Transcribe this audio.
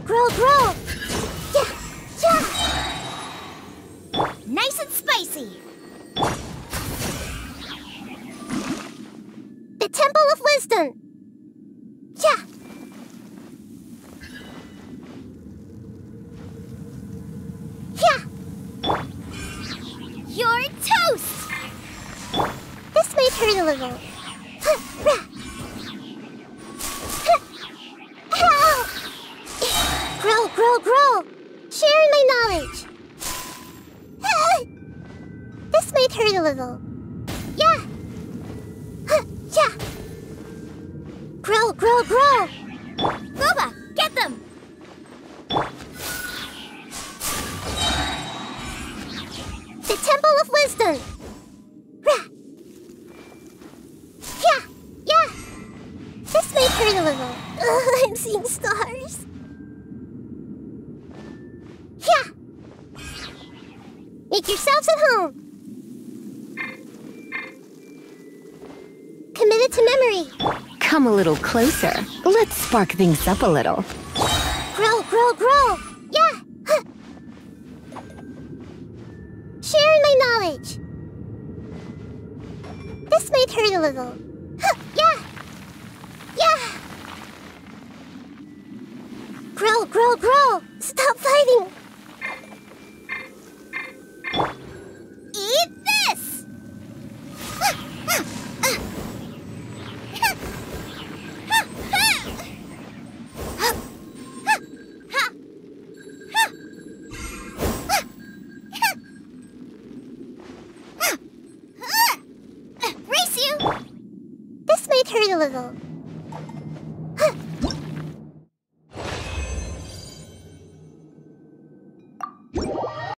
grow, grow! Yeah, yeah! Nice and spicy! The Temple of Wisdom! Yeah! Yeah! You're toast! This may hurt a little. Grow, grow, grow! Sharing my knowledge! This may hurt a little. Yeah! Yeah! Grow, grow, grow! Coba, get them! The Temple of Wisdom! Yeah! Yeah! This may hurt a little. I'm seeing stars. Yeah! Make yourselves at home. Committed to memory. Come a little closer. Let's spark things up a little. Grow, grow, grow! Yeah! Huh. Sharing my knowledge. This might hurt a little. Huh. Yeah! Yeah! Grow, grow, grow! Stop fighting! Eat this! Race you! This might hurt a little.